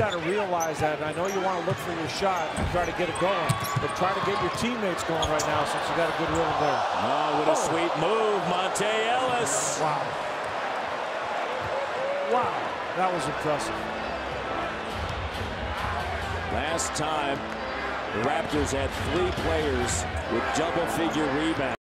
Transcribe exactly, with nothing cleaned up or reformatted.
got to realize that. And I know you want to look for your shot and try to get it going, but try to get your teammates going right now since you got a good rhythm there. Oh, what a oh. sweet move, Monta Ellis. Wow. Wow, that was impressive. Last time, the Raptors had three players with double-figure rebounds.